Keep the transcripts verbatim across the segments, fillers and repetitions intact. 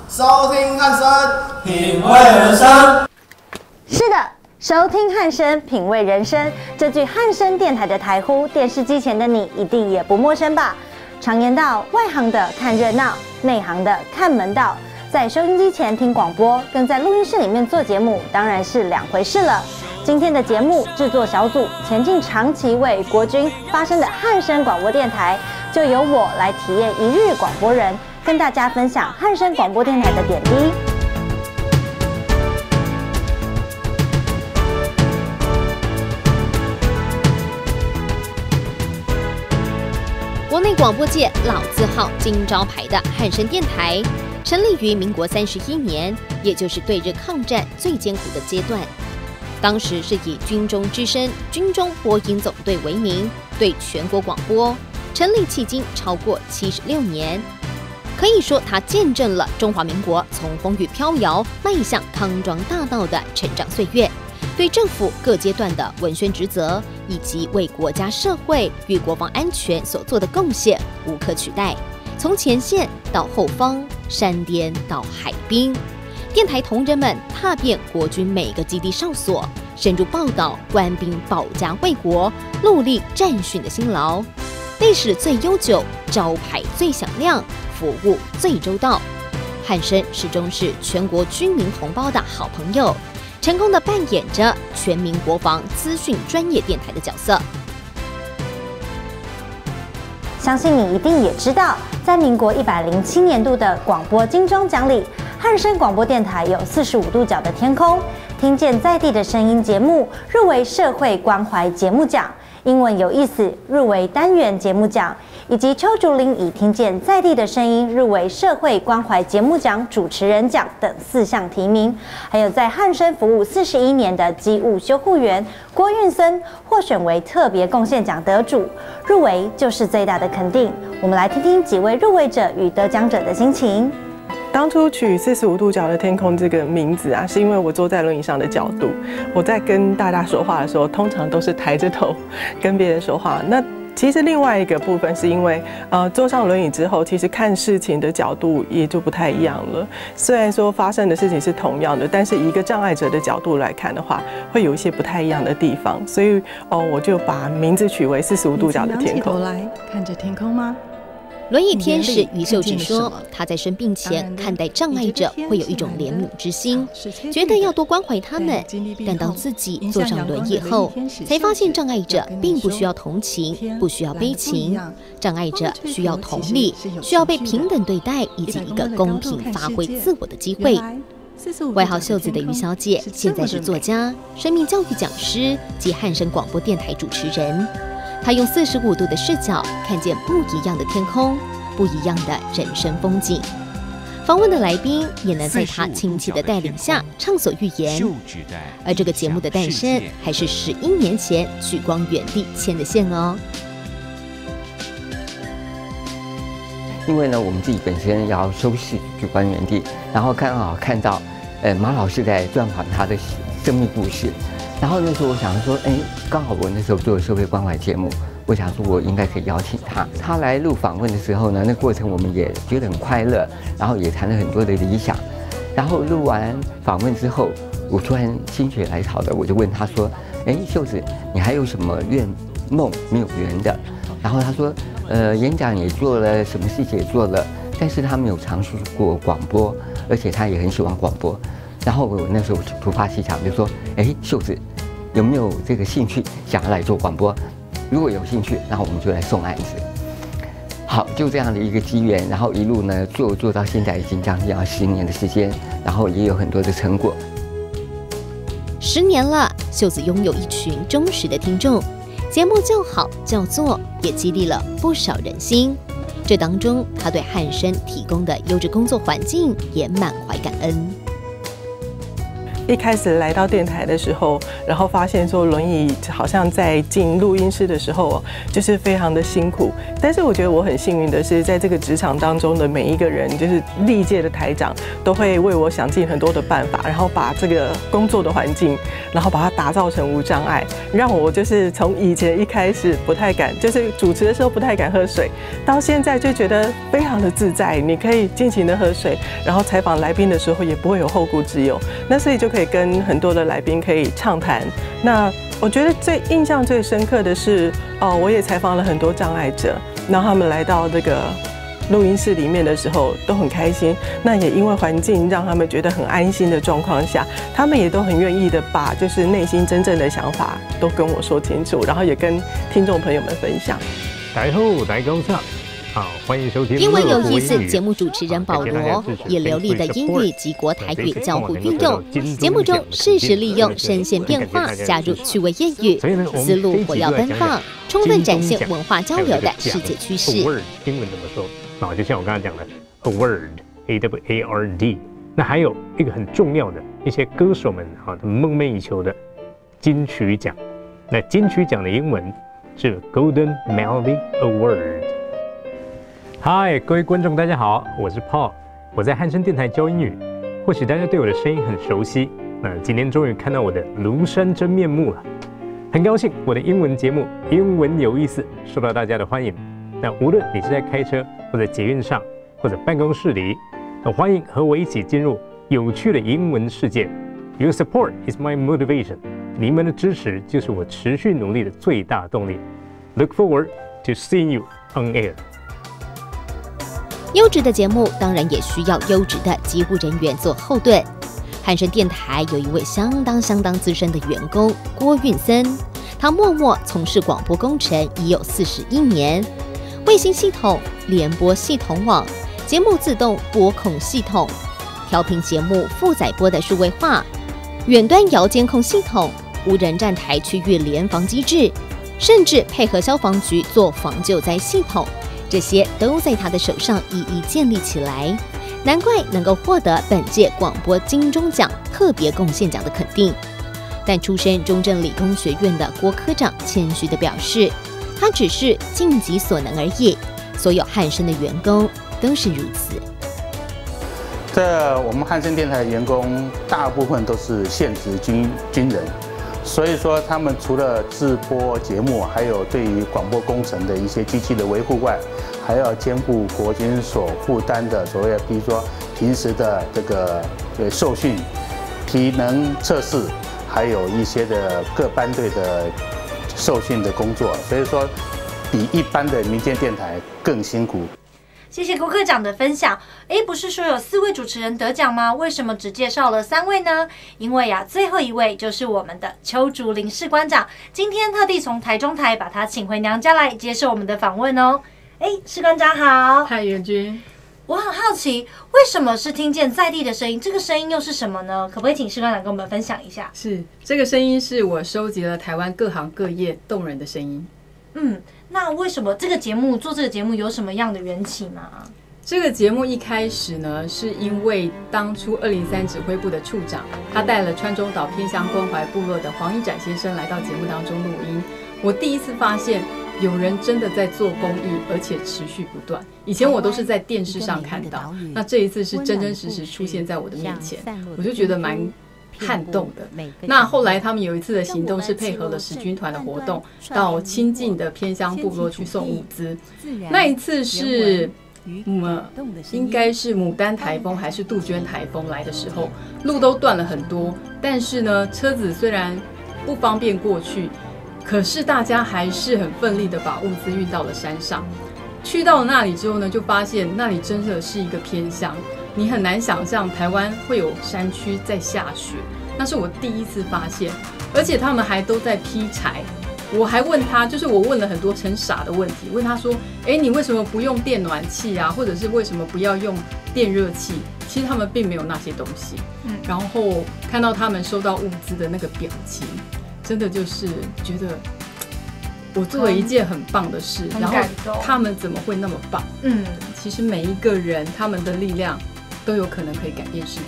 收听汉声，品味人生。 是的，收听汉声，品味人生。这句汉声电台的台呼，电视机前的你一定也不陌生吧？常言道，外行的看热闹，内行的看门道。在收音机前听广播，跟在录音室里面做节目，当然是两回事了。今天的节目制作小组前进长期为国军发声的汉声广播电台，就由我来体验一日广播人，跟大家分享汉声广播电台的点滴。 国内广播界老字号金招牌的汉声电台，成立于民国三十一年，也就是对日抗战最艰苦的阶段。当时是以军中之声军中播音总队为名，对全国广播。成立迄今超过七十六年，可以说它见证了中华民国从风雨飘摇迈向康庄大道的成长岁月，对政府各阶段的文宣职责以及为国家社会与国防安全所做的贡献无可取代。从前线到后方，山巅到海滨，电台同仁们踏遍国军每个基地哨所，深入报道官兵保家卫国、戮力战训的辛劳。历史最悠久，招牌最响亮，服务最周到。汉声始终是全国军民同胞的好朋友，成功地扮演着全民国防资讯专业电台的角色。 相信你一定也知道，在民国一百零七年度的广播金钟奖里，汉声广播电台有四十五度角的天空，听见在地的声音节目入围社会关怀节目奖，英文有意思入围单元节目奖，以及邱竹林以听见在地的声音入围社会关怀节目奖主持人奖等四项提名。还有在汉声服务四十一年的机务修护员郭运森获选为特别贡献奖得主，入围就是最大的肯定。我们来听听几位入围者与得奖者的心情。 当初取四十五度角的天空这个名字啊，是因为我坐在轮椅上的角度，我在跟大家说话的时候，通常都是抬着头跟别人说话。那其实另外一个部分是因为，呃，坐上轮椅之后，其实看事情的角度也就不太一样了。虽然说发生的事情是同样的，但是以一个障碍者的角度来看的话，会有一些不太一样的地方。所以，哦，我就把名字取为四十五度角的天空。 你仰起头来看着天空吗？ 轮椅天使于秀芷说，她在生病前看待障碍者会有一种怜悯之心，觉得要多关怀他们。但当自己坐上轮椅后，才发现障碍者并不需要同情，不需要悲情，障碍者需要同理，需要被平等对待，以及一个公平发挥自我的机会。外号秀子的于小姐，现在是作家、生命教育讲师及汉声广播电台主持人。他用四十五度的视角看见不一样的天空，不一样的人生风景。访问的来宾也能在他亲切的带领下畅所欲言。而这个节目的诞生，还是十一年前许光远地牵的线哦。 因为呢，我们自己本身要收视许光远地，然后刚好看到，呃，马老师在专访他的生命故事。然后那时候我想说，哎，刚好我那时候做社会关怀节目，我想说我应该可以邀请他。他来录访问的时候呢，那过程我们也觉得很快乐，然后也谈了很多的理想。然后录完访问之后，我突然心血来潮的，我就问他说，哎，秀子，你还有什么愿梦没有圆的？然后他说，呃，演讲也做了，什么事情也做了，但是他没有尝试过广播，而且他也很喜欢广播。然后我那时候突发奇想，就说：“哎，秀子，有没有这个兴趣想要来做广播？如果有兴趣，那我们就来送案子。”好，就这样的一个机缘，然后一路呢做做到现在已经将近要十年的时间，然后也有很多的成果。 十年了，秀子拥有一群忠实的听众，节目叫好叫座，也激励了不少人心。这当中，他对汉声提供的优质工作环境也满怀感恩。 一开始来到电台的时候，然后发现说轮椅好像在进录音室的时候，就是非常的辛苦。但是我觉得我很幸运的是，在这个职场当中的每一个人，就是历届的台长，都会为我想尽很多的办法，然后把这个工作的环境，然后把它打造成无障碍，让我就是从以前一开始不太敢，就是主持的时候不太敢喝水，到现在就觉得非常的自在，你可以尽情的喝水，然后采访来宾的时候也不会有后顾之忧，那所以就可以跟很多的来宾可以畅谈。那我觉得最印象最深刻的是，哦，我也采访了很多障碍者，然后他们来到这个录音室里面的时候都很开心，那也因为环境让他们觉得很安心的状况下，他们也都很愿意的把就是内心真正的想法都跟我说清楚，然后也跟听众朋友们分享。 大家好，大家好。好，欢迎收听英文有意思节目主持人保罗以流利的英语及国台语交互运用，节目中适时利用声线变化，加入趣味谚语，思路活跃奔放，充分展现文化交流的世界趋势。 英文怎么说？啊，就像我刚才讲的 ，award A W A R D。那还有一个很重要的一些歌手们啊，他们梦寐以求的金曲奖。那金曲奖的英文是 Golden Melody Award。嗨，各位观众，大家好，我是 Paul， 我在汉声电台教英语。或许大家对我的声音很熟悉，那今天终于看到我的庐山真面目了，很高兴我的英文节目《英文有意思》受到大家的欢迎。那无论你是在开车，或者捷运上，或者办公室里，那欢迎和我一起进入有趣的英文世界。Your support is my motivation， 你们的支持就是我持续努力的最大动力。Look forward to seeing you on air。 优质的节目当然也需要优质的机务人员做后盾。汉声电台有一位相当相当资深的员工郭运森，他默默从事广播工程已有四十一年。卫星系统、联播系统网、节目自动播控系统、调频节目负载波的数位化、远端遥监控系统、无人站台区域联防机制，甚至配合消防局做防救灾系统。这些都在他的手上一一建立起来，难怪能够获得本届广播金钟奖特别贡献奖的肯定。但出身中正理工学院的郭科长谦虚地表示，他只是尽己所能而已，所有汉声的员工都是如此。 这我们汉声电台的员工大部分都是现职军军人。所以说，他们除了制播节目，还有对于广播工程的一些机器的维护外，还要兼顾国军所负担的所谓的，比如说平时的这个呃受训、体能测试，还有一些的各班队的受训的工作。所以说，比一般的民间电台更辛苦。 谢谢郭科长的分享。哎，不是说有四位主持人得奖吗？为什么只介绍了三位呢？因为呀、啊，最后一位就是我们的邱竹林士官长，今天特地从台中台把他请回娘家来接受我们的访问哦。哎，士官长好。 嗨，元君。 我很好奇，为什么是听见在地的声音？这个声音又是什么呢？可不可以请士官长跟我们分享一下？ 是，这个声音是我收集了台湾各行各业动人的声音。 嗯。那为什么这个节目做这个节目有什么样的缘起吗？ 这个节目一开始呢，是因为当初二零三指挥部的处长，他带了川中岛偏乡关怀部落的黄一展先生来到节目当中录音。我第一次发现有人真的在做公益，而且持续不断。以前我都是在电视上看到，那这一次是真真实实出现在我的面前，我就觉得蛮撼动的。那后来他们有一次的行动是配合了使军团的活动，到亲近的偏乡部落去送物资。那一次是嗯，应该是牡丹台风还是杜鹃台风来的时候，路都断了很多，但是呢，车子虽然不方便过去，可是大家还是很奋力的把物资运到了山上。去到那里之后呢，就发现那里真的是一个偏乡。你很难想象台湾会有山区在下雪，那是我第一次发现，而且他们还都在劈柴。我还问他，就是我问了很多很傻的问题，问他说：“哎，你为什么不用电暖气啊？或者是为什么不要用电热器？”其实他们并没有那些东西。嗯，然后看到他们收到物资的那个表情，真的就是觉得我做了一件很棒的事，然后他们怎么会那么棒？嗯，其实每一个人他们的力量都有可能可以改变世界。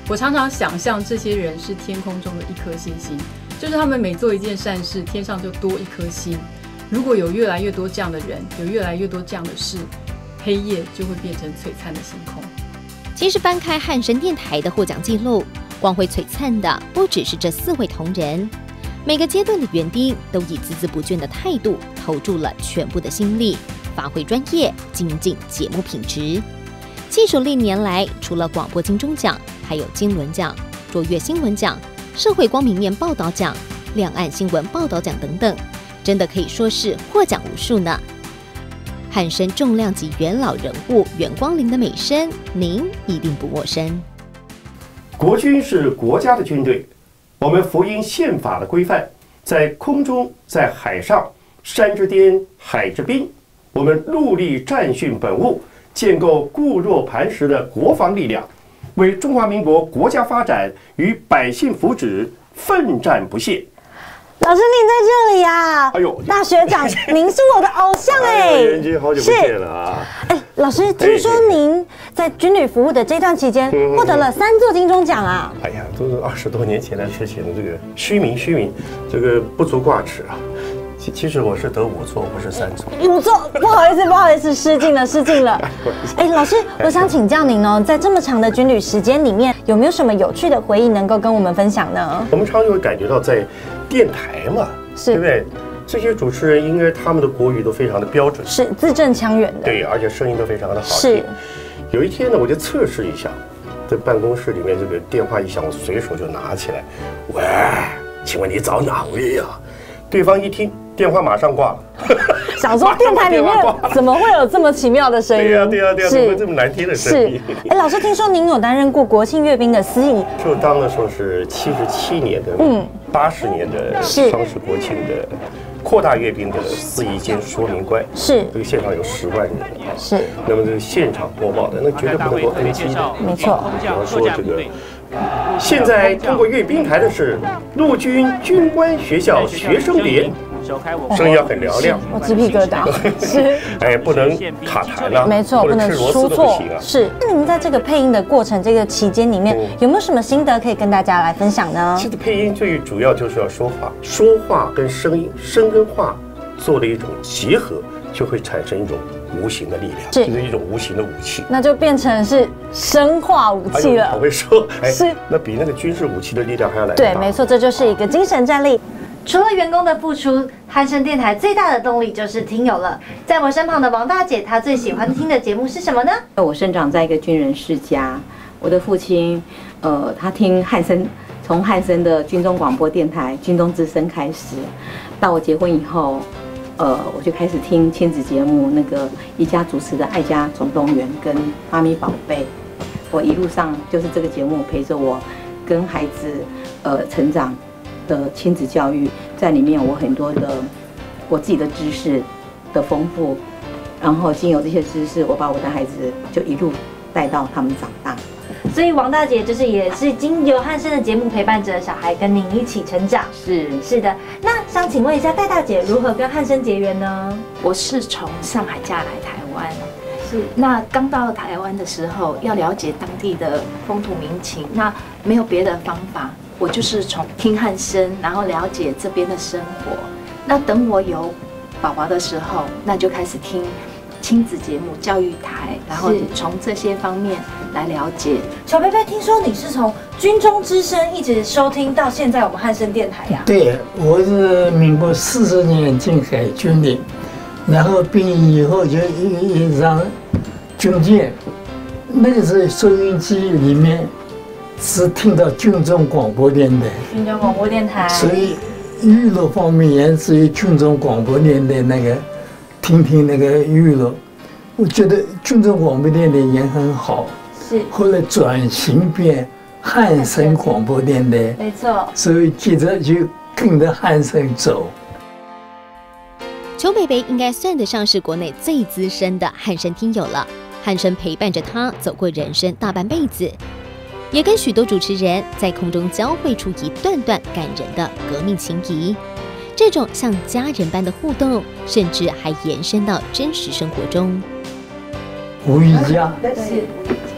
我常常想象这些人是天空中的一颗星星，就是他们每做一件善事，天上就多一颗星。如果有越来越多这样的人，有越来越多这样的事，黑夜就会变成璀璨的星空。 其实翻开汉声电台的获奖记录，光辉璀璨的不只是这四位同仁，每个阶段的园丁都以孜孜不倦的态度投注了全部的心力，发挥专业，精进节目品质。信手历年来，除了广播金钟奖，还有金轮奖、卓越新闻奖、社会光明面报道奖、两岸新闻报道奖等等，真的可以说是获奖无数呢。汉声重量级元老人物袁光临的美声，您一定不陌生。 国军是国家的军队，我们服膺宪法的规范，在空中、在海上、山之巅、海之滨，我们戮力战训本务，建构固若磐石的国防力量，为中华民国国家发展与百姓福祉奋战不懈。 老师，您在这里呀、啊？ 哎呦， 大学长，您是我的偶像哎、欸！ 元君，好久不见了啊！ 哎，老师，听说您在军旅服务的这段期间获得了三座金钟奖啊！ 哎呀，都是二十多年前的事情了，这个虚名虚名，这个不足挂齿啊。其其实我是得五座，不是三座。 五座，不好意思，不好意思，失敬了，失敬了。哎，老师，我想请教您哦，在这么长的军旅时间里面，有没有什么有趣的回忆能够跟我们分享呢？ 我们常常会感觉到，在电台嘛， 是对不对？这些主持人应该他们的国语都非常的标准， 是字正腔圆的， 对，而且声音都非常的好是听。有一天呢，我就测试一下，在办公室里面这个电话一响，我随手就拿起来，喂，请问你找哪位呀？对方一听。电话马上挂了， 想说电台里面怎么会有这么奇妙的声音？ 对呀、啊、对呀、啊、对呀、啊，怎么会这么难听的声音？ 哎，老师，听说您有担任过国庆阅兵的司仪， 就当的时候是七十七年的，嗯，八十年的双十国庆的扩大阅兵的司仪兼说明官， 是这个现场有十万人， 是， 那么这个现场播报的，那绝对不能够 N G 的， 没错。 比方说这个。现在通过阅兵台的是陆军军官学校学生连，声音要很嘹亮， 我鸡皮疙瘩。是， 哎，不能卡痰啊， 没错，不能出错。是，那您在这个配音的过程这个期间里面，有没有什么心得可以跟大家来分享呢？ 其实配音最主要就是要说话，说话跟声音，声跟话做了一种结合，就会产生一种无形的力量，是就是一种无形的武器， 那就变成是生化武器了。 好会说， 哎，是， 那比那个军事武器的力量还要来。 对，没错，这就是一个精神战力。除了员工的付出，汉声电台最大的动力就是听友了。在我身旁的王大姐，她最喜欢听的节目是什么呢？ 我生长在一个军人世家，我的父亲，呃，他听汉声，从汉声的军中广播电台、军中之声开始，到我结婚以后。呃，我就开始听亲子节目，那个一家主持的《爱家总动员》跟《妈咪宝贝》，我一路上就是这个节目陪着我，跟孩子呃成长的亲子教育，在里面我很多的我自己的知识的丰富，然后经由这些知识，我把我的孩子就一路带到他们长大。 所以王大姐就是也是经由汉声的节目陪伴着小孩跟您一起成长。 是是的，那想请问一下戴大姐如何跟汉声结缘呢？ 我是从上海嫁来台湾， 是那刚到台湾的时候要了解当地的风土民情，那没有别的方法，我就是从听汉声，然后了解这边的生活。那等我有宝宝的时候，那就开始听亲子节目、教育台，然后从这些方面来了解。 小贝贝，听说你是从军中之声一直收听到现在我们汉声电台呀、啊？ 对，我是民国四十年进海军的，然后兵役以后就一直上军舰。那个时候收音机里面是听到军中广播电台， 军中广播电台， 所以娱乐方面也是于军中广播电台那个。听听那个娱乐，我觉得军中广播电台也很好。 是。 后来转型变汉声广播电台， 没错。 所以接着就跟着汉声走。 裘北北应该算得上是国内最资深的汉声听友了，汉声陪伴着他走过人生大半辈子，也跟许多主持人在空中交汇出一段段感人的革命情谊。这种像家人般的互动，甚至还延伸到真实生活中。 吴一家，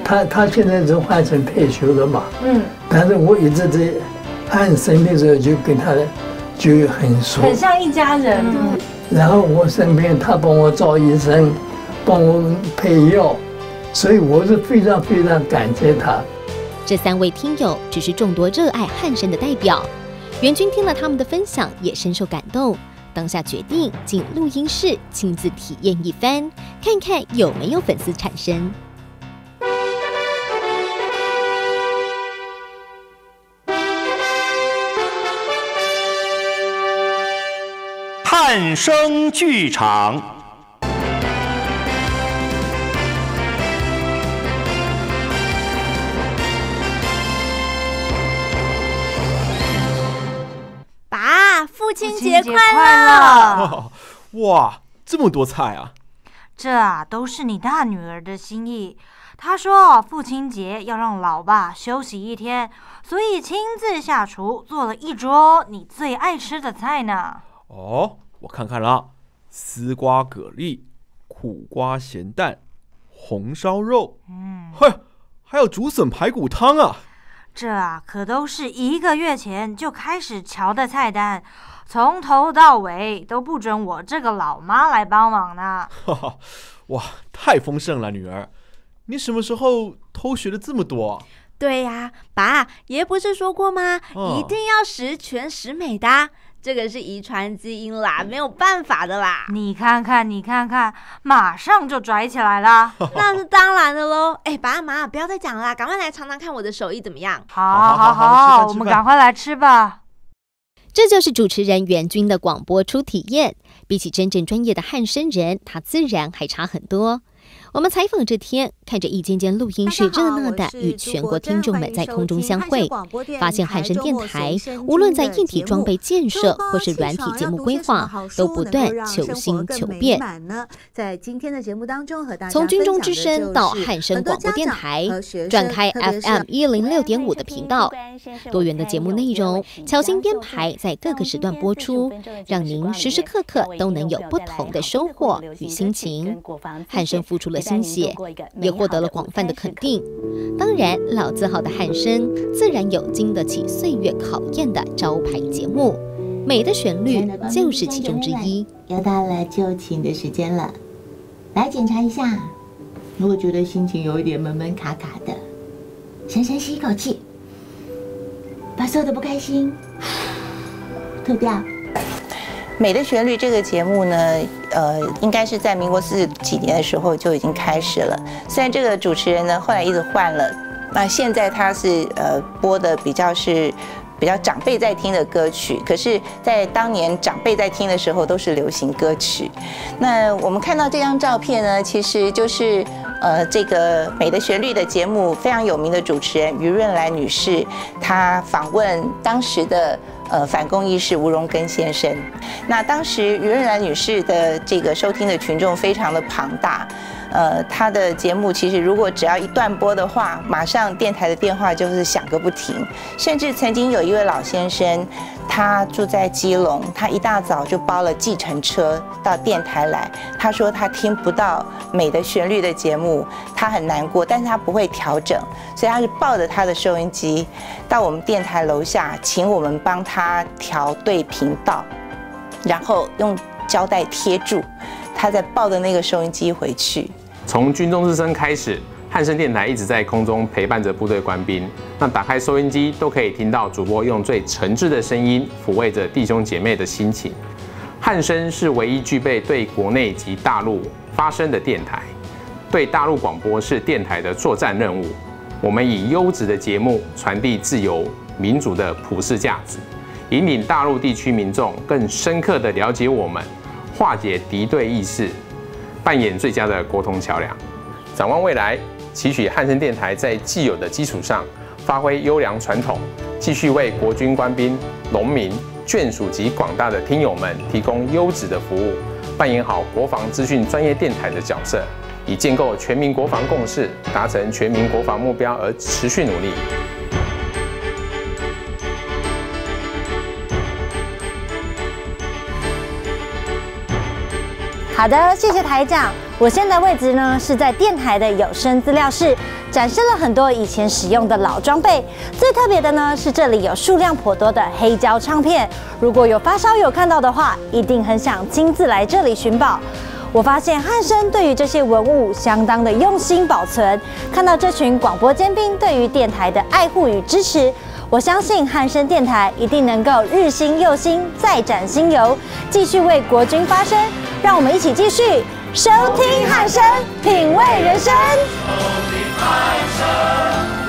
他他现在是换成退休了嘛， 嗯， 但是我一直在汉生的时候就跟他就很熟， 很像一家人。嗯， 然后我身边他帮我找医生，帮我配药，所以我是非常非常感谢他。 这三位听友只是众多热爱汉声的代表，元君听了他们的分享，也深受感动。当下决定进录音室亲自体验一番，看看有没有粉丝产生。 汉声剧场。 爸，父亲节快乐！哇，这么多菜啊！ 这啊都是你大女儿的心意。她说父亲节要让老爸休息一天，所以亲自下厨做了一桌你最爱吃的菜呢。 哦，我看看啦，丝瓜蛤蜊、苦瓜咸蛋、红烧肉，嗯，嘿，还有竹笋排骨汤啊！ 这啊可都是一个月前就开始瞧的菜单，从头到尾都不准我这个老妈来帮忙呢。 哈哈，哇，太丰盛了，女儿，你什么时候偷学了这么多啊？ 对呀、啊，爸，爷不是说过吗？哦、一定要十全十美的。这个是遗传基因啦，没有办法的啦。 你看看，你看看，马上就拽起来了。 那是当然的喽。哎，爸妈，不要再讲了啦，赶快来尝尝看我的手艺怎么样。 好，好，好，好，我们赶快来吃吧。 这就是主持人元君的广播初体验。比起真正专业的汉声人，他自然还差很多。我们采访这天，看着一间间录音室热闹的与全国听众们在空中相会，发现汉声电台无论在硬体装备建设或是软体节目规划，都不断求新求变。 在今天的节目当中，和大家从军中之声到汉声广播电台，转开 F M 一零六点五的频道，多元的节目内容巧心编排，在各个时段播出，让您时时刻刻都能有不同的收获与心情。汉声付出了心血，也获得了广泛的肯定。当然，老字号的汉声自然有经得起岁月考验的招牌节目，美的旋律就是其中之一。 又到了就寝的时间了，来检查一下。如果觉得心情有一点闷闷卡卡的，深深吸一口气，把所有的不开心吐掉。 美的旋律这个节目呢，呃，应该是在民国四十几年的时候就已经开始了。虽然这个主持人呢后来一直换了，那现在他是呃播的比较是比较长辈在听的歌曲，可是，在当年长辈在听的时候都是流行歌曲。那我们看到这张照片呢，其实就是呃这个美的旋律的节目非常有名的主持人于润兰女士，她访问当时的。呃，反共义士吴荣根先生。那当时于润兰女士的这个收听的群众非常的庞大，呃，她的节目其实如果只要一断播的话，马上电台的电话就是响个不停。甚至曾经有一位老先生，他住在基隆，他一大早就包了计程车到电台来。他说他听不到美的旋律的节目，他很难过，但是他不会调整，所以他是抱着他的收音机到我们电台楼下，请我们帮他调对频道，然后用胶带贴住，他再抱着那个收音机回去。 从军中之声开始，汉声电台一直在空中陪伴着部队官兵。那打开收音机都可以听到主播用最诚挚的声音抚慰着弟兄姐妹的心情。汉声是唯一具备对国内及大陆发声的电台，对大陆广播是电台的作战任务。我们以优质的节目传递自由民主的普世价值，引领大陆地区民众更深刻地了解我们，化解敌对意识，扮演最佳的沟通桥梁。展望未来，期许汉声电台在既有的基础上，发挥优良传统，继续为国军官兵、农民、眷属及广大的听友们提供优质的服务，扮演好国防资讯专业电台的角色，以建构全民国防共识，达成全民国防目标而持续努力。 好的，谢谢台长。 我现在位置呢是在电台的有声资料室，展示了很多以前使用的老装备。最特别的呢是这里有数量颇多的黑胶唱片，如果有发烧友看到的话，一定很想亲自来这里寻宝。我发现汉声对于这些文物相当的用心保存，看到这群广播尖兵对于电台的爱护与支持，我相信汉声电台一定能够日新又新，再展新猷，继续为国军发声。让我们一起继续收听汉声，品味人生。